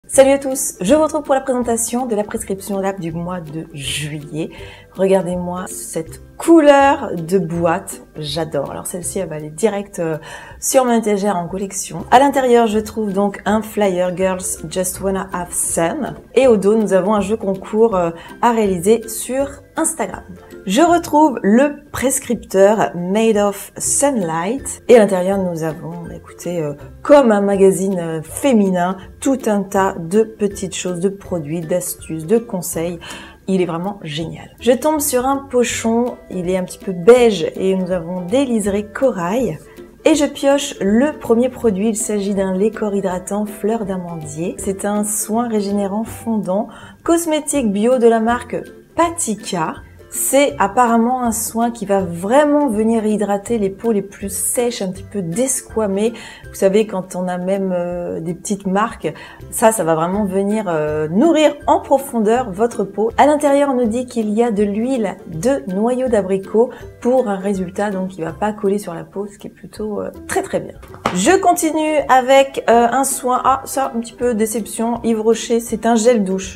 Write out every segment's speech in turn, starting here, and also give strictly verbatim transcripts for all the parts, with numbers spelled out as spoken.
Salut à tous, je vous retrouve pour la présentation de la prescription lab du mois de juillet. Regardez-moi cette couleur de boîte, j'adore. Alors celle-ci, elle va aller direct euh, sur mon étagère en collection. À l'intérieur, je trouve donc un flyer Girls Just Wanna Have Sun. Et au dos, nous avons un jeu concours euh, à réaliser sur Instagram. Je retrouve le prescripteur Made of Sunlight. Et à l'intérieur, nous avons, écoutez, euh, comme un magazine euh, féminin, tout un tas de petites choses, de produits, d'astuces, de conseils. Il est vraiment génial. Je tombe sur un pochon, il est un petit peu beige et nous avons des liserés corail. Et je pioche le premier produit, il s'agit d'un lait corps hydratant fleur d'amandier. C'est un soin régénérant fondant, cosmétique bio de la marque Patika. C'est apparemment un soin qui va vraiment venir hydrater les peaux les plus sèches, un petit peu desquamées. Vous savez, quand on a même euh, des petites marques, ça, ça va vraiment venir euh, nourrir en profondeur votre peau. À l'intérieur, on nous dit qu'il y a de l'huile de noyau d'abricot pour un résultat donc qui va pas coller sur la peau, ce qui est plutôt euh, très très bien. Je continue avec euh, un soin, ah ça, un petit peu déception, Yves Rocher, c'est un gel douche.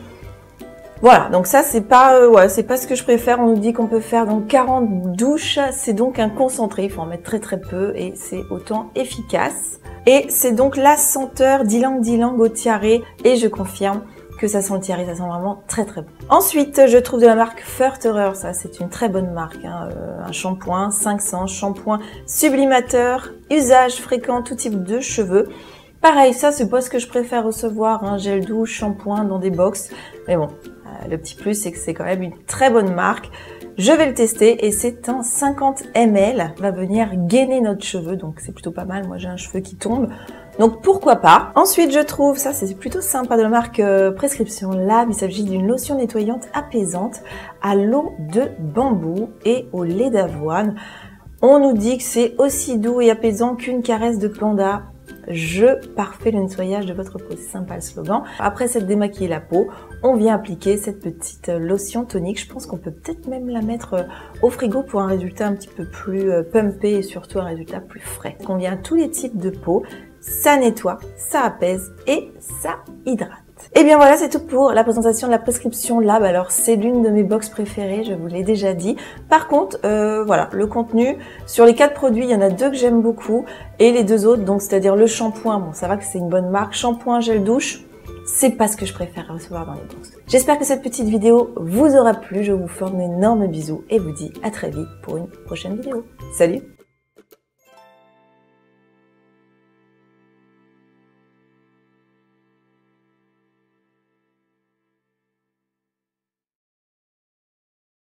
Voilà, donc ça c'est pas euh, ouais, c'est pas ce que je préfère. On nous dit qu'on peut faire donc quarante douches, c'est donc un concentré, il faut en mettre très très peu et c'est autant efficace. Et c'est donc la senteur d'ylang ylang au tiare et je confirme que ça sent le tiare, ça sent vraiment très très bon. Ensuite, je trouve de la marque Furterer, ça c'est une très bonne marque, hein, euh, un shampoing cinq cents, shampoing sublimateur, usage fréquent, tout type de cheveux. Pareil, ça c'est pas ce que je préfère recevoir, un hein, gel douche, shampoing dans des box, mais bon. Le petit plus, c'est que c'est quand même une très bonne marque. Je vais le tester et c'est un cinquante millilitres. Va venir gainer notre cheveu, donc c'est plutôt pas mal. Moi, j'ai un cheveu qui tombe, donc pourquoi pas. Ensuite, je trouve, ça c'est plutôt sympa, de la marque euh, Prescription Lab. Il s'agit d'une lotion nettoyante apaisante à l'eau de bambou et au lait d'avoine. On nous dit que c'est aussi doux et apaisant qu'une caresse de panda. Je parfait le nettoyage de votre peau, c'est sympa le slogan. Après s'être démaquillé la peau, on vient appliquer cette petite lotion tonique. Je pense qu'on peut peut-être même la mettre au frigo pour un résultat un petit peu plus pumpé et surtout un résultat plus frais. On vient à tous les types de peau, ça nettoie, ça apaise et ça hydrate. Et bien voilà, c'est tout pour la présentation de la prescription lab. Alors c'est l'une de mes box préférées, je vous l'ai déjà dit. Par contre, euh, voilà, le contenu, sur les quatre produits, il y en a deux que j'aime beaucoup et les deux autres, donc c'est-à-dire le shampoing, bon ça va que c'est une bonne marque, shampoing, gel douche, c'est pas ce que je préfère recevoir dans les box. J'espère que cette petite vidéo vous aura plu, je vous fais un énorme bisou et vous dis à très vite pour une prochaine vidéo. Salut!